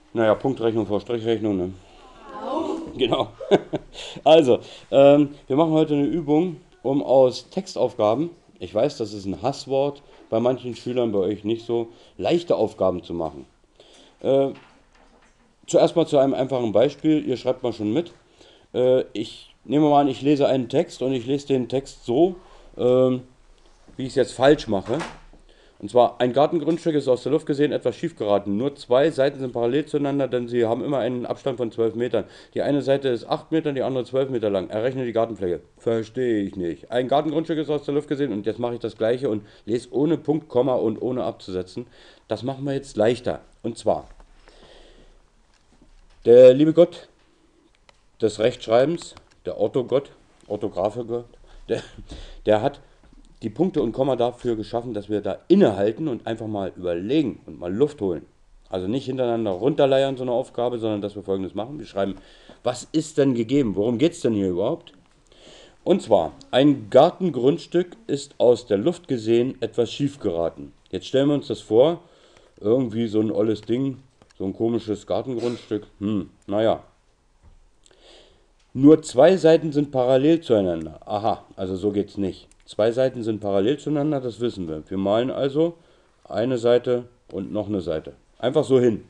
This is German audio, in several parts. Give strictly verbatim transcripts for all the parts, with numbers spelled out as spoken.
Naja, Punktrechnung vor Strichrechnung, ne? Genau. Also, ähm, wir machen heute eine Übung, um aus Textaufgaben, ich weiß, das ist ein Hasswort, bei manchen Schülern, bei euch nicht so, leichte Aufgaben zu machen. Äh, Zuerst mal zu einem einfachen Beispiel, ihr schreibt mal schon mit. Äh, ich nehme mal an, ich lese einen Text und ich lese den Text so, ähm, wie ich es jetzt falsch mache. Und zwar, ein Gartengrundstück ist aus der Luft gesehen etwas schief geraten. Nur zwei Seiten sind parallel zueinander, denn sie haben immer einen Abstand von zwölf Metern. Die eine Seite ist acht Meter, die andere zwölf Meter lang. Errechne die Gartenfläche. Verstehe ich nicht. Ein Gartengrundstück ist aus der Luft gesehen und jetzt mache ich das gleiche und lese ohne Punkt, Komma und ohne abzusetzen. Das machen wir jetzt leichter. Und zwar, der liebe Gott des Rechtschreibens, der Orthogott, Orthographe-Gott, der, der hat die Punkte und Komma dafür geschaffen, dass wir da innehalten und einfach mal überlegen und mal Luft holen. Also nicht hintereinander runterleiern so eine Aufgabe, sondern dass wir Folgendes machen. Wir schreiben, was ist denn gegeben? Worum geht es denn hier überhaupt? Und zwar, ein Gartengrundstück ist aus der Luft gesehen etwas schief geraten. Jetzt stellen wir uns das vor, irgendwie so ein olles Ding, so ein komisches Gartengrundstück. Hm, naja. Nur zwei Seiten sind parallel zueinander. Aha, also so geht's nicht. Zwei Seiten sind parallel zueinander, das wissen wir. Wir malen also eine Seite und noch eine Seite. Einfach so hin.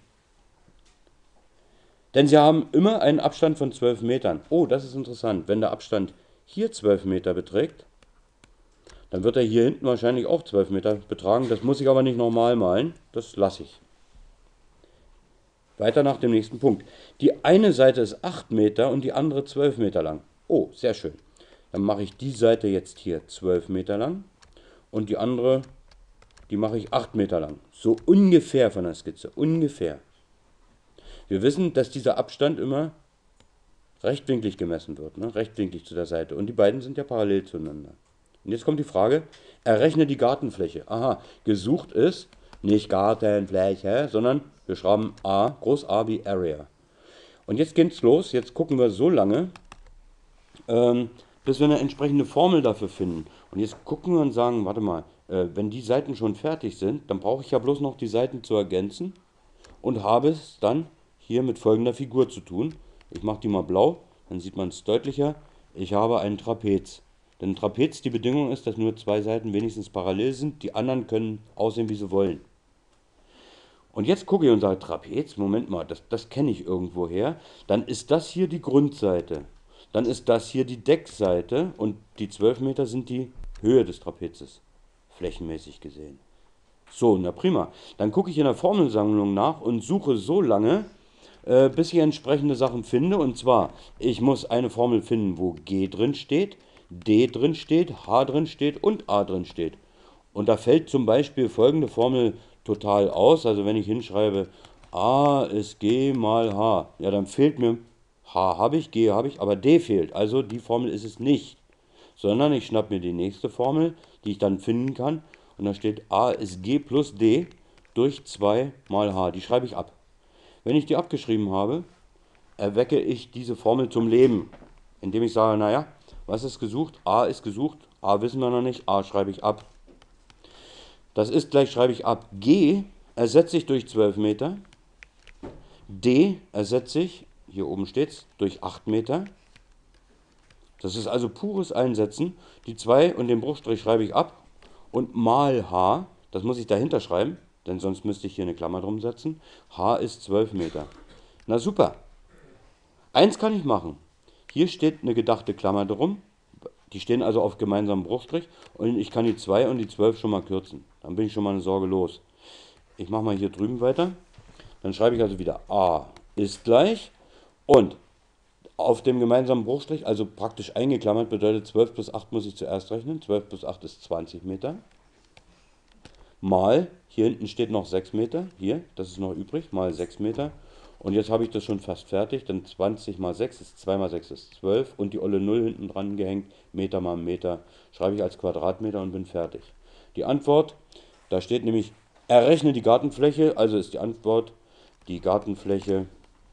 Denn sie haben immer einen Abstand von zwölf Metern. Oh, das ist interessant. Wenn der Abstand hier zwölf Meter beträgt, dann wird er hier hinten wahrscheinlich auch zwölf Meter betragen. Das muss ich aber nicht nochmal malen. Das lasse ich. Weiter nach dem nächsten Punkt. Die eine Seite ist acht Meter und die andere zwölf Meter lang. Oh, sehr schön. Dann mache ich die Seite jetzt hier zwölf Meter lang und die andere, die mache ich acht Meter lang. So ungefähr von der Skizze, ungefähr. Wir wissen, dass dieser Abstand immer rechtwinklig gemessen wird, ne? Rechtwinklig zu der Seite. Und die beiden sind ja parallel zueinander. Und jetzt kommt die Frage, errechne die Gartenfläche. Aha, gesucht ist nicht Gartenfläche, sondern wir schreiben A, groß A wie Area. Und jetzt geht's los, jetzt gucken wir so lange, ähm, bis wir eine entsprechende Formel dafür finden. Und jetzt gucken wir und sagen, warte mal, äh, wenn die Seiten schon fertig sind, dann brauche ich ja bloß noch die Seiten zu ergänzen und habe es dann hier mit folgender Figur zu tun. Ich mache die mal blau, dann sieht man es deutlicher. Ich habe ein Trapez. Denn ein Trapez, die Bedingung ist, dass nur zwei Seiten wenigstens parallel sind, die anderen können aussehen, wie sie wollen. Und jetzt gucke ich und sage, Trapez, Moment mal, das, das kenne ich irgendwoher. Dann ist das hier die Grundseite. Dann ist das hier die Deckseite und die zwölf Meter sind die Höhe des Trapezes, flächenmäßig gesehen. So, na prima. Dann gucke ich in der Formelsammlung nach und suche so lange, äh, bis ich entsprechende Sachen finde. Und zwar, ich muss eine Formel finden, wo G drin steht, D drin steht, H drin steht und A drin steht. Und da fällt zum Beispiel folgende Formel total aus. Also wenn ich hinschreibe, A ist G mal H, ja dann fehlt mir H habe ich, G habe ich, aber D fehlt. Also die Formel ist es nicht. Sondern ich schnappe mir die nächste Formel, die ich dann finden kann. Und da steht A ist G plus D durch zwei mal H. Die schreibe ich ab. Wenn ich die abgeschrieben habe, erwecke ich diese Formel zum Leben. Indem ich sage, naja, was ist gesucht? A ist gesucht. A wissen wir noch nicht. A schreibe ich ab. Das ist gleich, schreibe ich ab. G ersetze ich durch zwölf Meter. D ersetze ich, hier oben steht es, durch acht Meter. Das ist also pures Einsetzen. Die zwei und den Bruchstrich schreibe ich ab. Und mal H, das muss ich dahinter schreiben, denn sonst müsste ich hier eine Klammer drum setzen. H ist zwölf Meter. Na super. Eins kann ich machen. Hier steht eine gedachte Klammer drum. Die stehen also auf gemeinsamen Bruchstrich. Und ich kann die zwei und die zwölf schon mal kürzen. Dann bin ich schon mal eine Sorge los. Ich mache mal hier drüben weiter. Dann schreibe ich also wieder A ist gleich. Und auf dem gemeinsamen Bruchstrich, also praktisch eingeklammert, bedeutet zwölf plus acht muss ich zuerst rechnen. zwölf plus acht ist zwanzig Meter. Mal, hier hinten steht noch sechs Meter. Hier, das ist noch übrig, mal sechs Meter. Und jetzt habe ich das schon fast fertig, denn zwanzig mal sechs ist zwei mal sechs ist zwölf und die olle null hinten dran gehängt, Meter mal Meter, schreibe ich als Quadratmeter und bin fertig. Die Antwort, da steht nämlich, errechne die Gartenfläche, also ist die Antwort, die Gartenfläche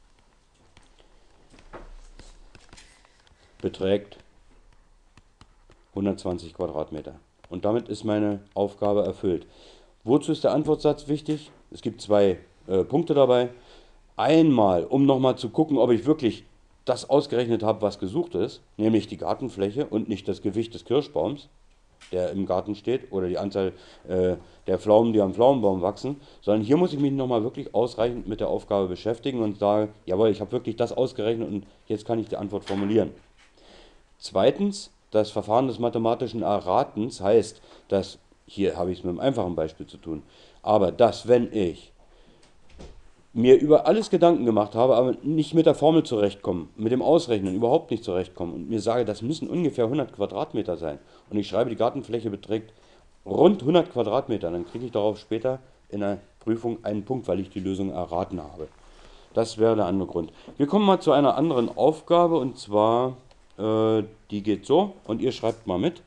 beträgt hundertzwanzig Quadratmeter. Und damit ist meine Aufgabe erfüllt. Wozu ist der Antwortsatz wichtig? Es gibt zwei äh, Punkte dabei. einmal, um nochmal zu gucken, ob ich wirklich das ausgerechnet habe, was gesucht ist, nämlich die Gartenfläche und nicht das Gewicht des Kirschbaums, der im Garten steht, oder die Anzahl äh, der Pflaumen, die am Pflaumenbaum wachsen, sondern hier muss ich mich nochmal wirklich ausreichend mit der Aufgabe beschäftigen und sagen, jawohl, ich habe wirklich das ausgerechnet und jetzt kann ich die Antwort formulieren. Zweitens, das Verfahren des mathematischen Erratens heißt, dass, hier habe ich es mit einem einfachen Beispiel zu tun, aber dass, wenn ich mir über alles Gedanken gemacht habe, aber nicht mit der Formel zurechtkomme, mit dem Ausrechnen überhaupt nicht zurechtkomme und mir sage, das müssen ungefähr hundert Quadratmeter sein und ich schreibe, die Gartenfläche beträgt rund hundert Quadratmeter, dann kriege ich darauf später in der Prüfung einen Punkt, weil ich die Lösung erraten habe. Das wäre der andere Grund. Wir kommen mal zu einer anderen Aufgabe und zwar, äh, die geht so und ihr schreibt mal mit.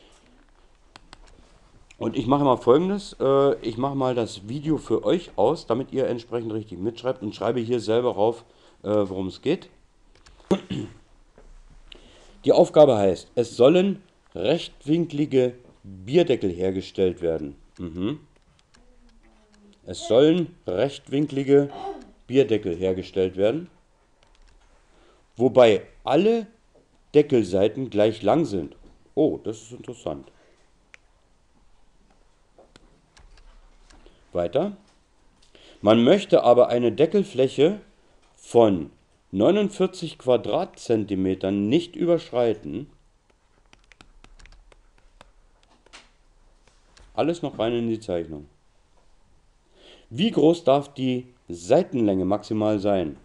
Und ich mache mal Folgendes, äh, ich mache mal das Video für euch aus, damit ihr entsprechend richtig mitschreibt und schreibe hier selber rauf, äh, worum es geht. Die Aufgabe heißt, es sollen rechtwinklige Bierdeckel hergestellt werden. Mhm. Es sollen rechtwinklige Bierdeckel hergestellt werden, wobei alle Deckelseiten gleich lang sind. Oh, das ist interessant. Weiter. Man möchte aber eine Deckelfläche von neunundvierzig Quadratzentimetern nicht überschreiten. Alles noch rein in die Zeichnung. Wie groß darf die Seitenlänge maximal sein?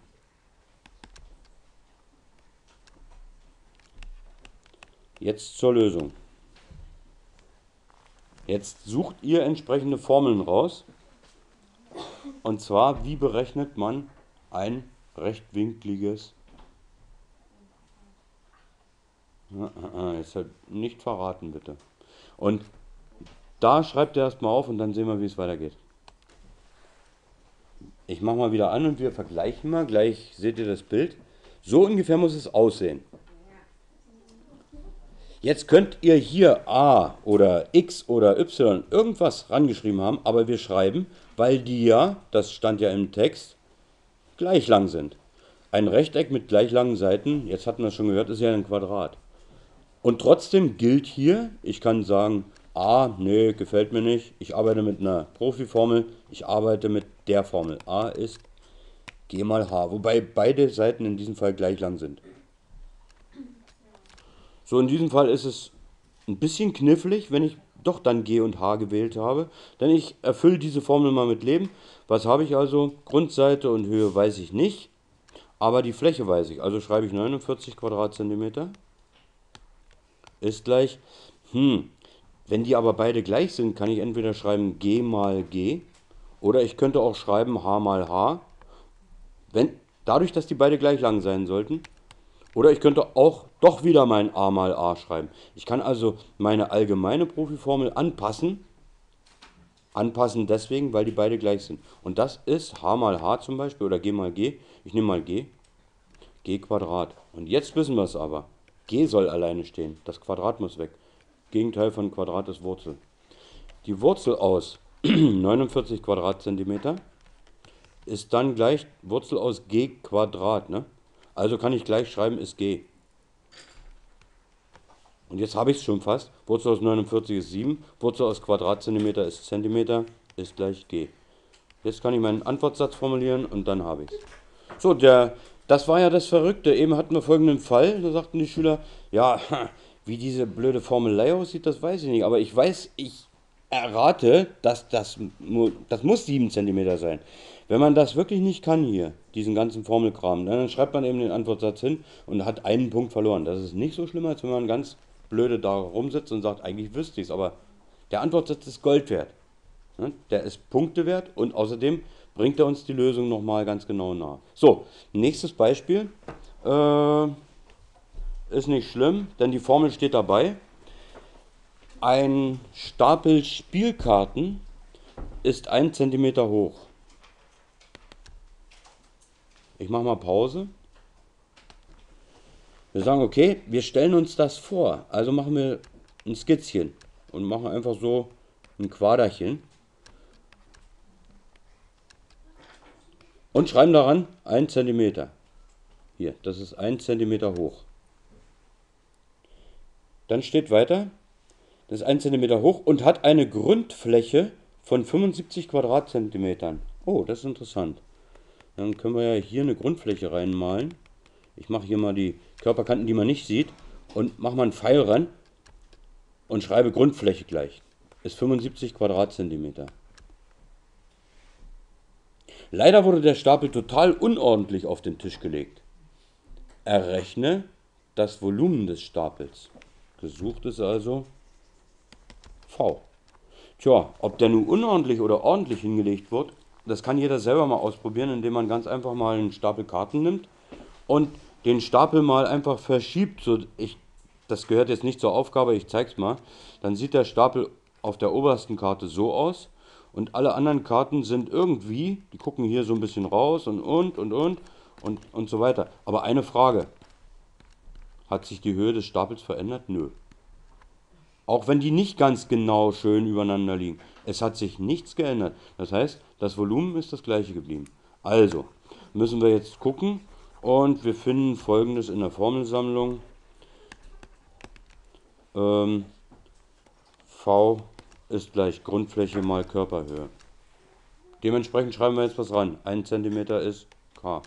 Jetzt zur Lösung. Jetzt sucht ihr entsprechende Formeln raus. Und zwar, wie berechnet man ein rechtwinkliges... Jetzt halt nicht verraten, bitte. Und da schreibt ihr erstmal auf und dann sehen wir, wie es weitergeht. Ich mache mal wieder an und wir vergleichen mal. Gleich seht ihr das Bild. So ungefähr muss es aussehen. Jetzt könnt ihr hier A oder X oder Y irgendwas rangeschrieben haben, aber wir schreiben, weil die ja, das stand ja im Text, gleich lang sind. Ein Rechteck mit gleich langen Seiten, jetzt hatten wir es schon gehört, ist ja ein Quadrat. Und trotzdem gilt hier, ich kann sagen, A, nee, gefällt mir nicht, ich arbeite mit einer Profiformel, ich arbeite mit der Formel. A ist G mal H, wobei beide Seiten in diesem Fall gleich lang sind. So, in diesem Fall ist es ein bisschen knifflig, wenn ich doch dann G und H gewählt habe, denn ich erfülle diese Formel mal mit Leben. Was habe ich also? Grundseite und Höhe weiß ich nicht, aber die Fläche weiß ich. Also schreibe ich neunundvierzig Quadratzentimeter ist gleich, hm, wenn die aber beide gleich sind, kann ich entweder schreiben G mal G oder ich könnte auch schreiben H mal H, wenn, dadurch, dass die beide gleich lang sein sollten. Oder ich könnte auch doch wieder mein A mal A schreiben. Ich kann also meine allgemeine Profiformel anpassen. Anpassen deswegen, weil die beide gleich sind. Und das ist H mal H zum Beispiel oder G mal G. Ich nehme mal G. G Quadrat. Und jetzt wissen wir es aber. G soll alleine stehen. Das Quadrat muss weg. Gegenteil von Quadrat ist Wurzel. Die Wurzel aus neunundvierzig Quadratzentimeter ist dann gleich Wurzel aus G Quadrat. Ne? Also kann ich gleich schreiben, ist G. Und jetzt habe ich es schon fast. Wurzel aus neunundvierzig ist sieben. Wurzel aus Quadratzentimeter ist Zentimeter, ist gleich G. Jetzt kann ich meinen Antwortsatz formulieren und dann habe ich es. So, der, das war ja das Verrückte. Eben hatten wir folgenden Fall. Da sagten die Schüler, ja, wie diese blöde Formelei aussieht, das weiß ich nicht. Aber ich weiß, ich errate, dass das, das muss sieben Zentimeter sein. Wenn man das wirklich nicht kann hier, diesen ganzen Formelkram, dann schreibt man eben den Antwortsatz hin und hat einen Punkt verloren. Das ist nicht so schlimm, als wenn man ganz blöde da rumsitzt und sagt, eigentlich wüsste ich es, aber der Antwortsatz ist Gold wert. Der ist Punkte wert und außerdem bringt er uns die Lösung nochmal ganz genau nahe. So, nächstes Beispiel. Äh, ist nicht schlimm, denn die Formel steht dabei. Ein Stapel Spielkarten ist ein Zentimeter hoch. Ich mache mal Pause. Wir sagen, okay, wir stellen uns das vor. Also machen wir ein Skizchen und machen einfach so ein Quaderchen. Und schreiben daran ein Zentimeter. Hier, das ist ein Zentimeter hoch. Dann steht weiter, das ist ein Zentimeter hoch und hat eine Grundfläche von fünfundsiebzig Quadratzentimetern. Oh, das ist interessant. Dann können wir ja hier eine Grundfläche reinmalen. Ich mache hier mal die Körperkanten, die man nicht sieht, und mache mal einen Pfeil ran und schreibe Grundfläche gleich. Ist fünfundsiebzig Quadratzentimeter. Leider wurde der Stapel total unordentlich auf den Tisch gelegt. Errechne das Volumen des Stapels. Gesucht ist also V. Tja, ob der nun unordentlich oder ordentlich hingelegt wird, das kann jeder selber mal ausprobieren, indem man ganz einfach mal einen Stapel Karten nimmt und den Stapel mal einfach verschiebt. So, ich, das gehört jetzt nicht zur Aufgabe, ich zeige es mal. Dann sieht der Stapel auf der obersten Karte so aus und alle anderen Karten sind irgendwie, die gucken hier so ein bisschen raus und und und und und, und so weiter. Aber eine Frage, hat sich die Höhe des Stapels verändert? Nö. Auch wenn die nicht ganz genau schön übereinander liegen. Es hat sich nichts geändert. Das heißt, das Volumen ist das gleiche geblieben. Also, müssen wir jetzt gucken und wir finden Folgendes in der Formelsammlung. Ähm, V ist gleich Grundfläche mal Körperhöhe. Dementsprechend schreiben wir jetzt was ran. ein Zentimeter ist K.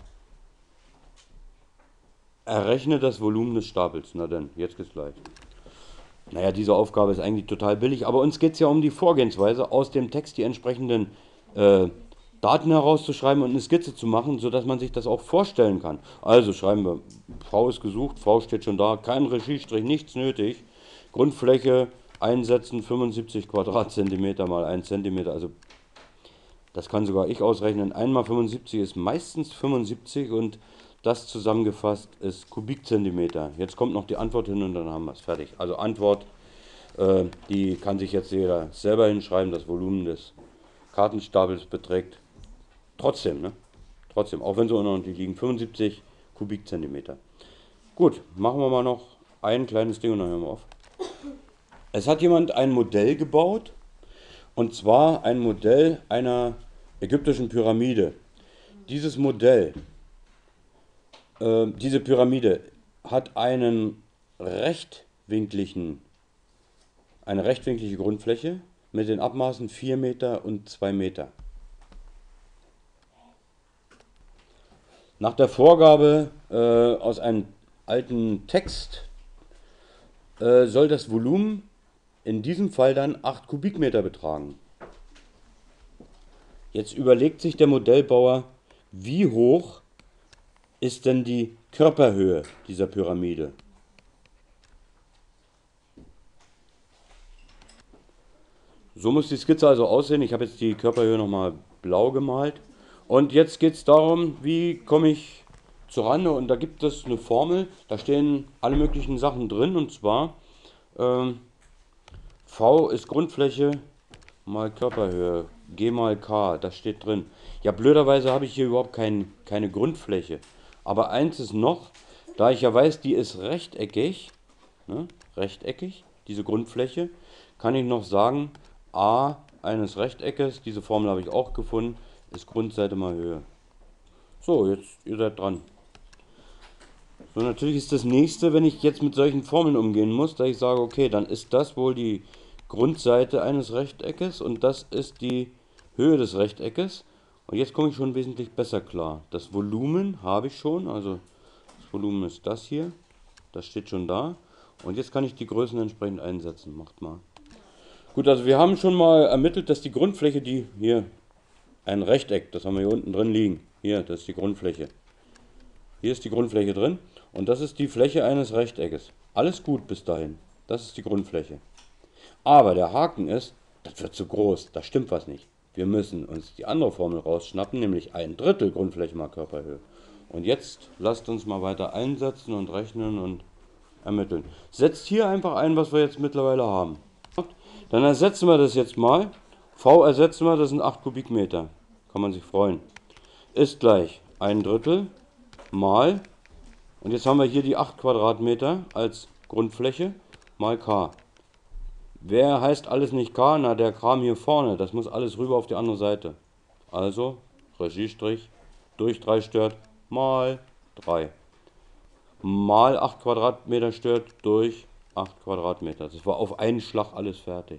Errechne das Volumen des Stapels. Na denn, jetzt geht's gleich. Naja, diese Aufgabe ist eigentlich total billig, aber uns geht es ja um die Vorgehensweise, aus dem Text die entsprechenden äh, Daten herauszuschreiben und eine Skizze zu machen, sodass man sich das auch vorstellen kann. Also schreiben wir, V ist gesucht, V steht schon da, kein Regiestrich, nichts nötig. Grundfläche einsetzen, fünfundsiebzig Quadratzentimeter mal ein Zentimeter, also das kann sogar ich ausrechnen. eins mal fünfundsiebzig ist meistens fünfundsiebzig und das zusammengefasst ist Kubikzentimeter. Jetzt kommt noch die Antwort hin und dann haben wir es fertig. Also Antwort, äh, die kann sich jetzt jeder selber hinschreiben. Das Volumen des Kartenstapels beträgt trotzdem, ne? Trotzdem, auch wenn sie unordentlich liegen, fünfundsiebzig Kubikzentimeter. Gut, machen wir mal noch ein kleines Ding und dann hören wir auf. Es hat jemand ein Modell gebaut, und zwar ein Modell einer ägyptischen Pyramide. Dieses Modell, äh, diese Pyramide hat einen rechtwinkligen, eine rechtwinklige Grundfläche mit den Abmaßen vier Meter und zwei Meter. Nach der Vorgabe äh, aus einem alten Text äh, soll das Volumen in diesem Fall dann acht Kubikmeter betragen. Jetzt überlegt sich der Modellbauer, wie hoch ist denn die Körperhöhe dieser Pyramide? So muss die Skizze also aussehen. Ich habe jetzt die Körperhöhe nochmal blau gemalt. Und jetzt geht es darum, wie komme ich zur Rande. Und da gibt es eine Formel, da stehen alle möglichen Sachen drin. Und zwar ähm, V ist Grundfläche mal Körperhöhe, G mal K, das steht drin. Ja, blöderweise habe ich hier überhaupt kein, keine Grundfläche. Aber eins ist noch, da ich ja weiß, die ist rechteckig, ne, rechteckig, diese Grundfläche, kann ich noch sagen, A eines Rechteckes, diese Formel habe ich auch gefunden, ist Grundseite mal Höhe. So, jetzt, ihr seid dran. So, natürlich ist das nächste, wenn ich jetzt mit solchen Formeln umgehen muss, da ich sage, okay, dann ist das wohl die Grundseite eines Rechteckes und das ist die Höhe des Rechteckes. Und jetzt komme ich schon wesentlich besser klar. Das Volumen habe ich schon, also das Volumen ist das hier, das steht schon da. Und jetzt kann ich die Größen entsprechend einsetzen. Macht mal. Gut, also wir haben schon mal ermittelt, dass die Grundfläche, die hier, ein Rechteck, das haben wir hier unten drin liegen. Hier, das ist die Grundfläche. Hier ist die Grundfläche drin und das ist die Fläche eines Rechteckes. Alles gut bis dahin. Das ist die Grundfläche. Aber der Haken ist, das wird zu groß, da stimmt was nicht. Wir müssen uns die andere Formel rausschnappen, nämlich ein Drittel Grundfläche mal Körperhöhe. Und jetzt lasst uns mal weiter einsetzen und rechnen und ermitteln. Setzt hier einfach ein, was wir jetzt mittlerweile haben. Dann ersetzen wir das jetzt mal. V ersetzen wir, das sind acht Kubikmeter. Kann man sich freuen. Ist gleich ein Drittel mal, und jetzt haben wir hier die acht Quadratmeter als Grundfläche, mal K. Wer heißt alles nicht K? Na, der Kram hier vorne, das muss alles rüber auf die andere Seite. Also, Regiestrich, durch. durch drei stört, mal drei. Mal acht Quadratmeter stört, durch acht Quadratmeter. Das war auf einen Schlag alles fertig.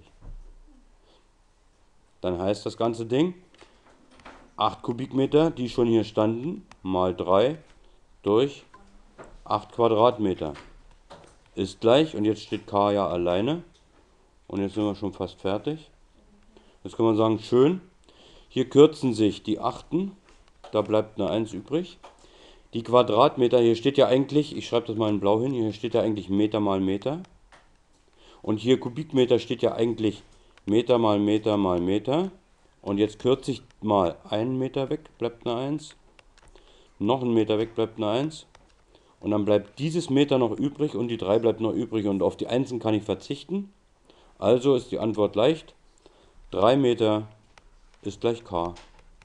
Dann heißt das ganze Ding, acht Kubikmeter, die schon hier standen, mal drei durch acht Quadratmeter. Ist gleich, und jetzt steht K ja alleine. Und jetzt sind wir schon fast fertig. Jetzt kann man sagen, schön. Hier kürzen sich die Achten, da bleibt eine eins übrig. Die Quadratmeter, hier steht ja eigentlich, ich schreibe das mal in blau hin, hier steht ja eigentlich Meter mal Meter. Und hier Kubikmeter steht ja eigentlich Meter mal Meter mal Meter. Und jetzt kürze ich mal einen Meter weg, bleibt eine eins. Noch einen Meter weg, bleibt eine eins. Und dann bleibt dieses Meter noch übrig und die drei bleibt noch übrig. Und auf die Einsen kann ich verzichten. Also ist die Antwort leicht. drei Meter ist gleich K.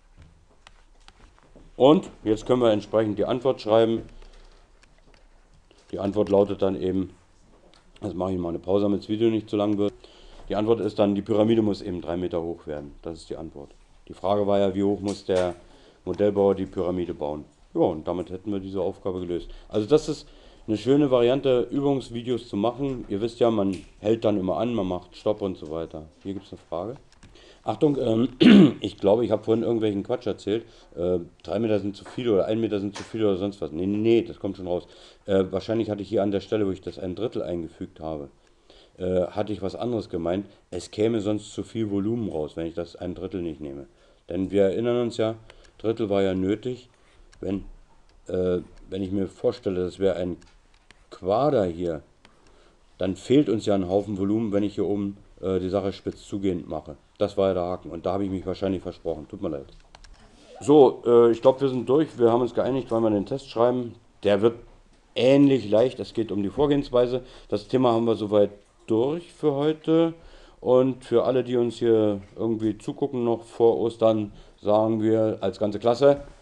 Und jetzt können wir entsprechend die Antwort schreiben. Die Antwort lautet dann eben, jetzt mache ich mal eine Pause, damit das Video nicht zu lang wird. Die Antwort ist dann, die Pyramide muss eben drei Meter hoch werden. Das ist die Antwort. Die Frage war ja, wie hoch muss der Modellbauer die Pyramide bauen. Ja, und damit hätten wir diese Aufgabe gelöst. Also das ist eine schöne Variante, Übungsvideos zu machen. Ihr wisst ja, man hält dann immer an, man macht Stopp und so weiter. Hier gibt es eine Frage. Achtung, ähm, ich glaube, ich habe vorhin irgendwelchen Quatsch erzählt. Äh, drei Meter sind zu viel oder ein Meter sind zu viel oder sonst was. Nee, nee, nee, das kommt schon raus. Äh, wahrscheinlich hatte ich hier an der Stelle, wo ich das ein Drittel eingefügt habe, äh, hatte ich was anderes gemeint. Es käme sonst zu viel Volumen raus, wenn ich das ein Drittel nicht nehme. Denn wir erinnern uns ja, Drittel war ja nötig, wenn, äh, wenn ich mir vorstelle, das wäre ein Quader hier, dann fehlt uns ja ein Haufen Volumen, wenn ich hier oben äh, die Sache spitz zugehend mache. Das war ja der Haken und da habe ich mich wahrscheinlich versprochen. Tut mir leid. So, äh, ich glaube, wir sind durch. Wir haben uns geeinigt, weil wir den Test schreiben. Der wird ähnlich leicht. Es geht um die Vorgehensweise. Das Thema haben wir soweit durch für heute. Und für alle, die uns hier irgendwie zugucken noch vor Ostern, sagen wir als ganze Klasse: